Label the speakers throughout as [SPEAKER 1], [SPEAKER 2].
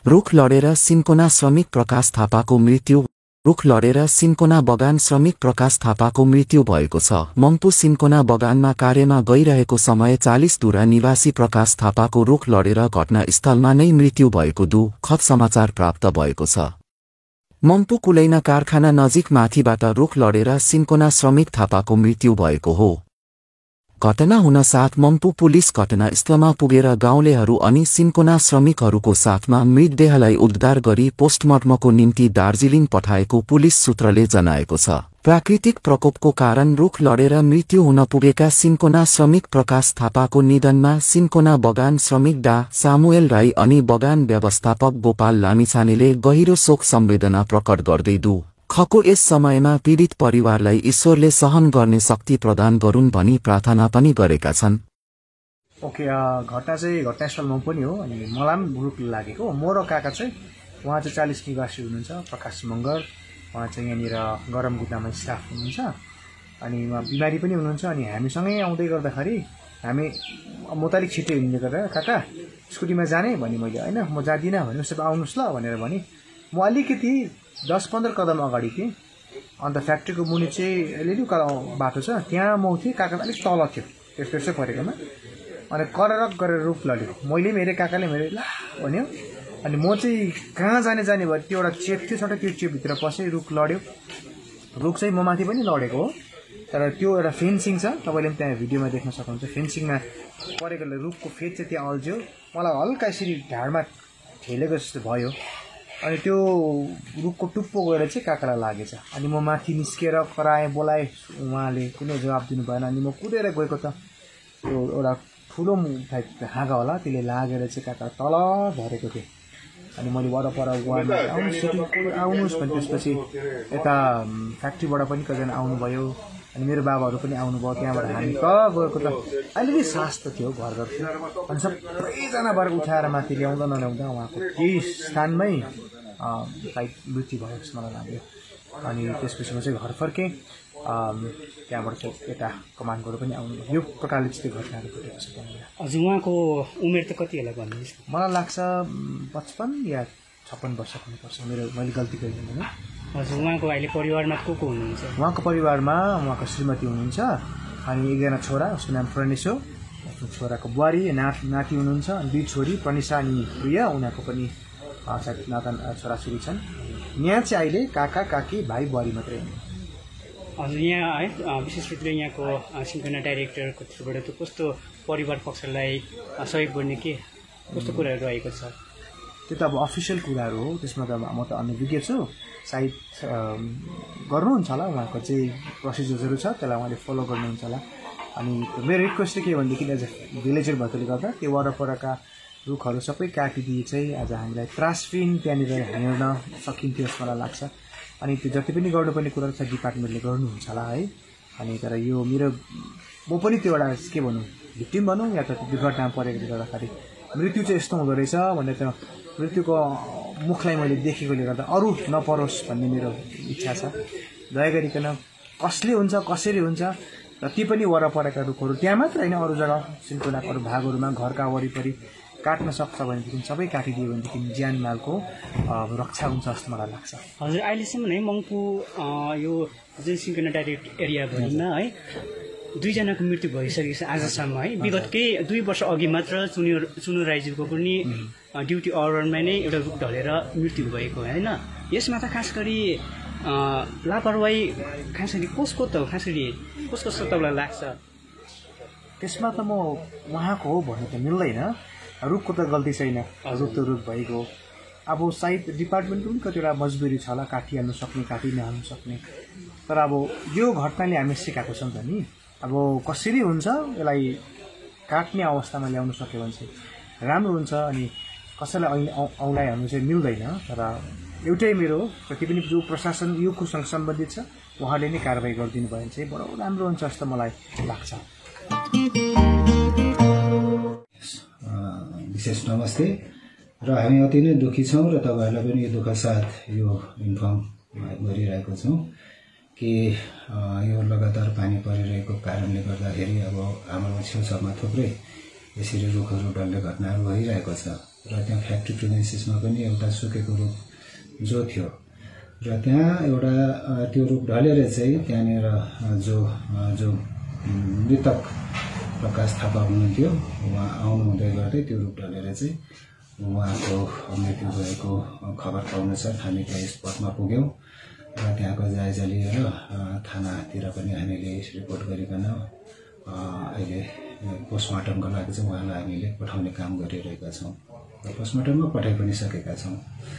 [SPEAKER 1] रुख लडेर सिन्कोना श्रमिक प्रकाश थापाको मृत्यु। रुख लडेर सिन्कोना बगान श्रमिक प्रकाश थापाको मृत्यु भएको छ। मङ्पू सिन्कोना बगानमा कार्यमा गइरहेको समय 40 धुरा निवासी प्रकाश थापाको रुख लडेर घटनास्थलमा नै मृत्यु भएको दुःखद समाचार प्राप्त भएको छ। मङ्पू कुलैना कारखाना नजिक माथिबाट रुख लडेर सिन्कोना श्रमिक थापाको मृत्यु भएको हो। घटना हुन साथ मङ्पू पुलिस घटनास्थलमा पुगेर गाउँलेहरू अनि सिन्कोना श्रमिकहरूको साथमा मृतदेहलाई उद्धार गरी पोस्टमार्टमको निम्ति दार्जिलिङ पठाएको पुलिस सूत्रले जनाएको छ। प्राकृतिक प्रकोपको कारण रुख लडेर मृत्यु हुन पुगेका सिन्कोना श्रमिक प्रकाश थापाको निधनमा सिन्कोना बगान श्रमिक डा सामुएल राई अनि बगान व्यवस्थापक गोपाल लामिछानेले गहिरो शोक संवेदना प्रकट गर्दै दुःखको यस समयमा पीडित परिवारलाई ईश्वरले सहन गर्ने शक्ति प्रदान गरून् भनी प्रार्थना पनि गरेका छन्।
[SPEAKER 2] ओके, घटना चाहिँ घटनास्थलमा पनि हो अनि मलाई पनि रुख लागेको। म र काका चाहिँ उहाँ चाहिँ 40 निवासी हुनुहुन्छ, प्रकाश मगर। उहाँ चाहिँ यहाँनिर गरम गुदामा स्टाफ हुनुहुन्छ अनि उहाँ बिमारी पनि हुनुहुन्छ। अनि हामीसँगै आउँदै गर्दाखेरि हामी म त अलिक छिट्टै हिँड्दै गर्दा काका स्कुटीमा जाने भने मैले होइन म जाँदिनँ भने उसो आउनुहोस् ल भनेर भने म अलिकति 10-15 कदम अगाडि थिएँ। अन्त फ्याक्ट्रीको मुनि चाहिँ अलिअलि बाटो छ, त्यहाँ म थिएँ, काका अलिक तल थियो त्यसै परेकोमा। अनि कररक गरेर रुख लड्यो। मैले मेरो काकाले मेरो ला भन्यो अनि म चाहिँ कहाँ जाने भयो। त्यो एउटा चेप थियो, सट्टै त्यो चेपभित्र पसेँ, रुख लड्यो। रुख चाहिँ म माथि पनि लडेको हो, तर त्यो एउटा फेन्सिङ छ, तपाईँले पनि त्यहाँ भिडियोमा देख्न सक्नुहुन्छ। फेन्सिङमा परेकोले रुखको फेद चाहिँ त्यहाँ अल्झ्यो, मलाई हल्का यसरी ढाडमा ठेलेको जस्तो भयो। अनि त्यो रुखको टुप्पो गएर चाहिँ काकालाई लागेछ। अनि म माथि निस्केर कराएँ, बोलाएँ, उहाँले कुनै जवाब दिनु भएन। अनि म कुदेर गएको त त्यो एउटा ठुलो टाइप हाँगा होला, त्यसले लागेर चाहिँ काका तल झरेको थिएँ। अनि मैले वरपर वार्डमा आउनुहोस् भने त्यसपछि यता फ्याक्ट्रीबाट पनि कतिजना आउनुभयो अनि मेरो बाबाहरू पनि आउनुभयो। त्यहाँबाट हामी गएको त अलिअलि सास त थियो, घर थियो। अनि सबैजना भएर उठाएर माथि ल्याउँदा नल्याउँदा उहाँको केही स्थानमै सायद मृत्यु भयो जस्तो मलाई लाग्यो। अनि त्यसपछि म चाहिँ घर फर्केँ। त्यहाँबाट चाहिँ यता कमान्डबाट पनि आउनुभयो। यो प्रकारले चाहिँ त्यो घटनाहरू घटेको छ त्यहाँनिर।
[SPEAKER 3] हजुर, उहाँको उमेर त कति होला भन्नुहोस्?
[SPEAKER 2] मलाई लाग्छ 55 या 56 वर्ष हुनुपर्छ, मैले गल्ती गरिदिनु भने।
[SPEAKER 3] हजुर, उहाँको अहिले परिवारमा को हुनुहुन्छ?
[SPEAKER 2] उहाँको परिवारमा उहाँको श्रीमती हुनुहुन्छ अनि 1जना छोरा, उसको नाम प्रणेश हो। उसको छोराको बुहारी नाति हुनुहुन्छ अनि 2 छोरी, प्रनिशा अनि प्रिया। उनीहरूको पनि सायद नाता छोराछोरी छन्। यहाँ चाहिँ अहिले काका काकी भाइ बुहारी मात्रै हुनुहुन्छ।
[SPEAKER 3] हजुर, यहाँ है विशेष रूपले यहाँको सिन्कोना डाइरेक्टरको थ्रुबाट त कस्तो परिवार पक्षलाई सहयोग गर्ने के कस्तो कुराहरू रहेको छ?
[SPEAKER 2] त्यो त अब अफिसियल कुराहरू हो, त्यसमा त म त अनभिज्ञ छु। सायद गर्नुहुन्छ होला, उहाँको चाहिँ प्रोसिजर्सहरू छ, त्यसलाई उहाँले फलो गर्नुहुन्छ होला। अनि मेरो रिक्वेस्ट चाहिँ के भनेदेखि एज अ भिलेजर भएकोले गर्दा त्यो वरपरका रुखहरू सबै काटिदिए चाहिँ आज हामीलाई त्रासविन त्यहाँनिर हिँड्न सकिन्थ्यो जस्तो मलाई लाग्छ। अनि त्यो जति पनि गर्नुपर्ने कुराहरू छ डिपार्टमेन्टले गर्नुहुन्छ होला है। अनि तर यो म पनि त्यो एउटा के भनौँ भिक्टिम भनौँ या त दुर्घटनामा परेकोले गर्दाखेरि मृत्यु चाहिँ यस्तो हुँदो रहेछ भन्ने त्यो मृत्युको मुखलाई मैले देखेकोले गर्दा अरू नपरोस् भन्ने मेरो इच्छा छ। दया गरिकन कसले हुन्छ कसरी हुन्छ र ती पनि वरपरका रुखहरू त्यहाँ मात्र होइन अरू जग्गा सिन्कोनाको अरू भागहरूमा घरका वरिपरि काट्न सक्छ भनेदेखि सबै काटिदियो भनेदेखि ज्यान मालको रक्षा हुन्छ जस्तो मलाई लाग्छ।
[SPEAKER 3] हजुर, अहिलेसम्म है मङ्पू यो जुन सिन्कोना डाइरेक्ट एरियाभरिमा है 2 जनाको मृत्यु भइसकेको छ आजसम्म है। विगतकै 2 वर्ष अघि मात्र चुनु राईज्यूको पनि ड्युटी अवरमा नै एउटा रुख ढलेर मृत्यु भएको होइन। यसमा त खास गरी लापरवाही खास गरी कसको तपाईँलाई लाग्छ?
[SPEAKER 2] त्यसमा त म उहाँको हो भन्नु त मिल्दैन। रुखको त गल्ती छैन, रुख त रुख भइगयो। अब सायद डिपार्टमेन्टको पनि कतिवटा मजबुरी छ होला, काटिहाल्नु सक्ने काटि नहाल्नु सक्ने। तर अब यो घटनाले हामी सिकाएको छौँ त नि, अब कसरी हुन्छ यसलाई काट्ने अवस्थामा ल्याउनु सक्यो भने चाहिँ राम्रो हुन्छ। अनि कसैलाई औँलाइहाल्नु चाहिँ मिल्दैन। तर एउटै मेरो जति पनि जो प्रशासन यो कुसँग सम्बन्धित छ उहाँले नै कारवाही गरिदिनु भयो भने चाहिँ बडो राम्रो हुन्छ जस्तो मलाई लाग्छ।
[SPEAKER 4] विशेष नमस्ते र हामी अति नै दुःखी छौँ र तपाईँहरूलाई पनि यो दुःख साथ यो इन्फर्म गरिरहेको छौँ कि यो लगातार पानी परिरहेको कारणले गर्दाखेरि अब हाम्रो छेउछाउमा थुप्रै यसरी रुखहरू डल्ने घटनाहरू भइरहेको छ र त्यहाँ फ्याक्ट्री प्रिमाइसेसमा पनि एउटा सुकेको रुख जो थियो र त्यहाँ एउटा त्यो रुख ढलेर चाहिँ त्यहाँनिर जो मृतक प्रकाश थापा हुनुहुन्थ्यो उहाँ आउनुहुँदै गर्दै त्यो रुख ढलेर चाहिँ उहाँको मृत्यु भएको खबर पाउनुसाथ हामी त्यहाँ स्पटमा पुग्यौँ र त्यहाँको जायजा लिएर थानातिर पनि हामीले रिपोर्ट गरिकन अहिले पोस्टमार्टमको लागि चाहिँ उहाँलाई हामीले पठाउने काम गरिरहेका छौँ र पोस्टमार्टममा पठाइ पनि सकेका छौँ।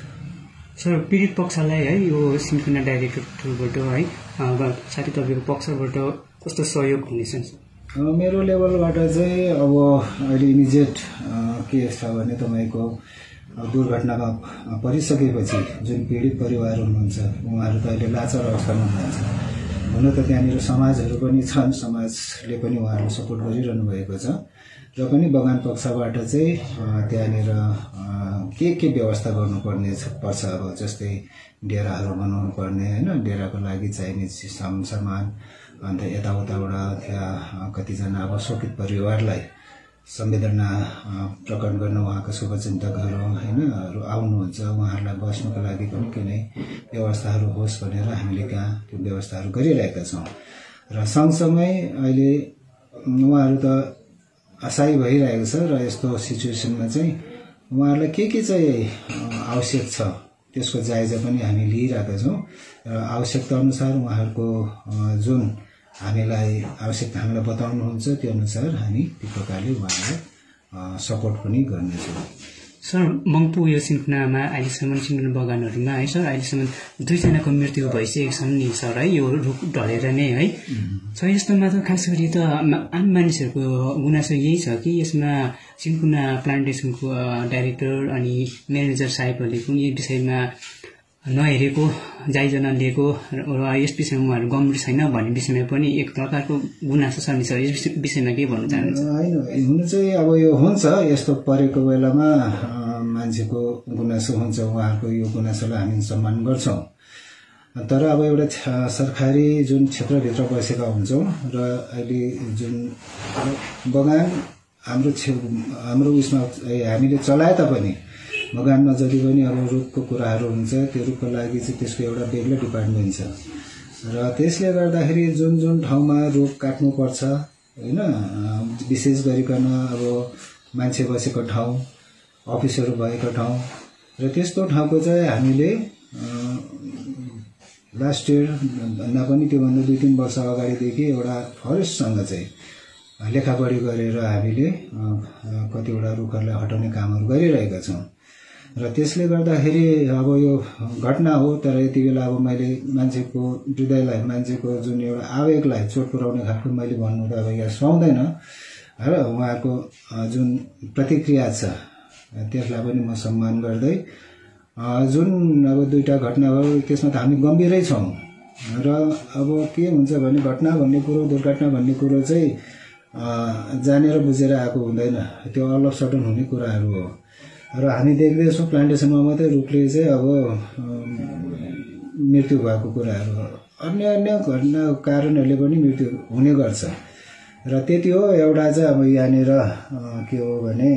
[SPEAKER 3] सर पीडित पक्षलाई है यो सिन्कोना डाइरेक्टरबाट है साथै तपाईँको पक्षबाट कस्तो सहयोग हुनेछ?
[SPEAKER 4] मेरो लेभलबाट चाहिँ अब अहिले इमिजिएट के छ भने तपाईँको दुर्घटनामा परिसकेपछि जुन पीडित परिवार हुनुहुन्छ उहाँहरू त अहिले लाचार अवस्थामा हुनुहुन्छ। हुन त त्यहाँनिर समाजहरू पनि छन्, समाजले पनि उहाँहरूलाई सपोर्ट गरिरहनु भएको छ र पनि बगान पक्षबाट चाहिँ त्यहाँनिर के व्यवस्था गर्नुपर्ने पर्छ। अब जस्तै डेराहरू बनाउनु पर्ने होइन, डेराको लागि चाहिने सामान, अन्त यताउताबाट त्यहाँ कतिजना अब शोकित परिवारलाई संवेदना प्रकट गर्न उहाँका शुभचिन्तकहरू होइन आउनुहुन्छ, उहाँहरूलाई बस्नुको लागि पनि कुनै व्यवस्थाहरू होस् भनेर हामीले त्यहाँ त्यो व्यवस्थाहरू गरिरहेका छौँ। र सँगसँगै अहिले उहाँहरू त असहाय भइरहेको छ र यस्तो सिचुएसनमा चाहिँ उहाँहरूलाई के चाहिँ आवश्यक छ त्यसको जायजा पनि हामी लिइरहेका छौँ र आवश्यकता अनुसार उहाँहरूको जुन हामीलाई आवश्यकता हामीलाई बताउनुहुन्छ त्यो अनुसार हामी त्यो प्रकारले उहाँलाई सपोर्ट पनि गर्नेछौँ।
[SPEAKER 3] सर मङ्पू यो सिन्कोनामा अहिलेसम्म सिन्कोना बगानहरूमा है सर अहिलेसम्म 2 जनाको मृत्यु भइसकेको छ नि सर है यो रुख ढलेर नै है। सर यस्तोमा त खास गरी त आम मानिसहरूको गुनासो यही छ कि यसमा सिन्कोना प्लान्टेसनको डाइरेक्टर अनि म्यानेजर साहेबहरूले पनि यो विषयमा नहेरेको जायजा नलिएको र यस विषयमा उहाँहरू गम्भीर छैन भन्ने विषयमा पनि एक प्रकारको गुनासो छ नि सर। यस विषयमा के भन्न चाहनुहुन्छ?
[SPEAKER 4] होइन, हुन चाहिँ अब यो हुन्छ, यस्तो परेको बेलामा मान्छेको गुनासो हुन्छ, उहाँहरूको यो गुनासोलाई हामी सम्मान गर्छौँ। तर अब एउटा सरकारी जुन क्षेत्रभित्र बसेका हुन्छौँ र अहिले जुन बगान हाम्रो उयसमा हामीले चलाए तापनि बगानमा जति पनि अब रुखको कुराहरू हुन्छ त्यो रुखको लागि चाहिँ त्यसको एउटा बेग्लै डिपार्टमेन्ट छ र त्यसले गर्दाखेरि जुन ठाउँमा रुख काट्नुपर्छ होइन, विशेष गरिकन अब मान्छे बसेको ठाउँ, अफिसहरू भएको ठाउँ र त्यस्तो ठाउँको चाहिँ हामीले लास्ट इयर भन्दा पनि त्योभन्दा 2-3 वर्ष अगाडिदेखि एउटा फरेस्टसँग चाहिँ लेखापढी गरेर हामीले कतिवटा रुखहरूलाई हटाउने कामहरू गरिरहेका छौँ र त्यसले गर्दाखेरि अब यो घटना हो। तर यति बेला अब मैले मान्छेको हृदयलाई, मान्छेको जुन एउटा आवेगलाई चोट पुर्याउने खालको मैले भन्नु त अब यहाँ सुहाउँदैन र उहाँको जुन प्रतिक्रिया छ त्यसलाई पनि म सम्मान गर्दै जुन अब 2टा घटना भयो त्यसमा त हामी गम्भीरै छौँ र अब के हुन्छ भने घटना भन्ने कुरो, दुर्घटना भन्ने कुरो चाहिँ जानेर बुझेर आएको हुँदैन, त्यो अल अफ सडन हुने कुराहरू हो र हामी देख्दैछौँ प्लान्टेसनमा मात्रै रुखले चाहिँ अब मृत्यु भएको कुराहरू हो। अन्य घटना कारणहरूले पनि मृत्यु हुने गर्छ र त्यति हो। एउटा चाहिँ अब यहाँनिर के हो भने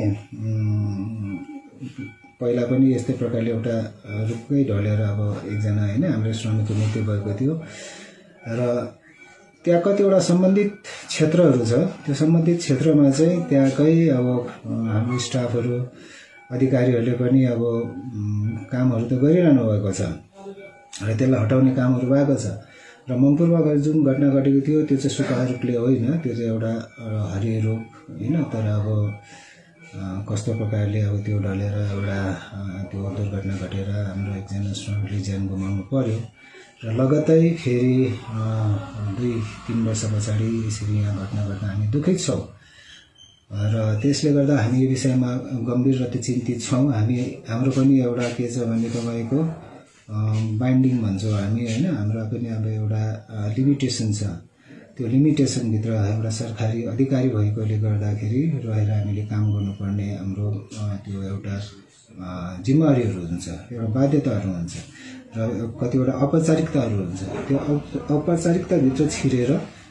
[SPEAKER 4] पहिला पनि यस्तै प्रकारले एउटा रुखकै ढलेर अब एकजना होइन हाम्रो श्रमिकको मृत्यु भएको थियो र त्यहाँ कतिवटा सम्बन्धित क्षेत्रहरू छ, त्यो सम्बन्धित क्षेत्रमा चाहिँ त्यहाँकै अब हाम्रो स्टाफहरू अधिकारीहरूले पनि अब कामहरू त गरिरहनु भएको छ र त्यसलाई हटाउने कामहरू भएको छ र मङ्पुरमा जुन घटना घटेको थियो त्यो चाहिँ सुक्खा रुखले होइन, त्यो चाहिँ एउटा हरियो रुख होइन। तर अब कस्तो प्रकारले अब त्यो ढलेर एउटा त्यो दुर्घटना घटेर हाम्रो एकजना श्रमिकले ज्यान गुमाउनु पर्यो र लगत्तै फेरि 2-3 वर्ष पछाडि यसरी यहाँ घटना घट्न हामी दुखित छौँ र त्यसले गर्दा हामी यो विषयमा गम्भीर र चिन्तित छौँ। हाम्रो पनि एउटा के छ भने तपाईँको बाइन्डिङ भन्छौँ हामी होइन, हाम्रो पनि अब एउटा लिमिटेसन छ। त्यो लिमिटेसनभित्र एउटा सरकारी अधिकारी भएकोले गर्दाखेरि रहेर हामीले काम गर्नुपर्ने हाम्रो त्यो एउटा जिम्मेवारीहरू हुन्छ, एउटा बाध्यताहरू हुन्छ र कतिवटा औपचारिकताहरू हुन्छ। त्यो औपचारिकताभित्र छिरेर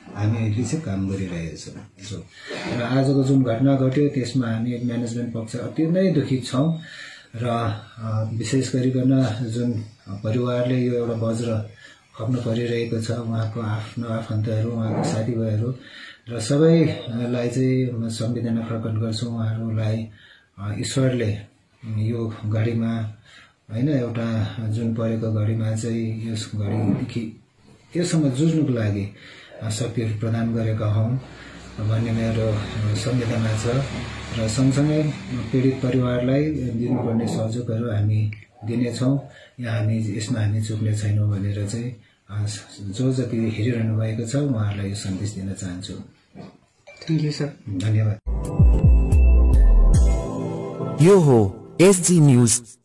[SPEAKER 4] हामी अहिले चाहिँ काम गरिरहेका छौँ र आजको जुन घटना घट्यो त्यसमा हामी म्यानेजमेन्ट पक्ष अति नै दुखित छौँ र विशेष गरिकन जुन परिवारले यो एउटा वज्र खप्नु परिरहेको छ उहाँको आफ्नो आफन्तहरू उहाँको साथीभाइहरू र सबैलाई चाहिँ म संवेदना प्रकट गर्छु उहाँहरूलाई ईश्वरले यो घडीमा हैन एउटा जुन परेको घडीमा चाहिँ यस घडीदेखि योसँग जुझ्नुको लागि शक्तिहरू प्रदान गरेका हौँ भन्ने मेरो संवेदना छ र सँगसँगै पीडित परिवारलाई दिनुपर्ने सहयोगहरू हामी दिनेछौँ हामी यसमा हामी चुक्ने छैनौँ भनेर चाहिँ जो जति हेरिरहनु भएको छ उहाँहरूलाई यो सन्देश दिन चाहन्छु।
[SPEAKER 3] Thank you sir.
[SPEAKER 4] धन्यवाद।
[SPEAKER 1] यो हो एसजी न्यूज।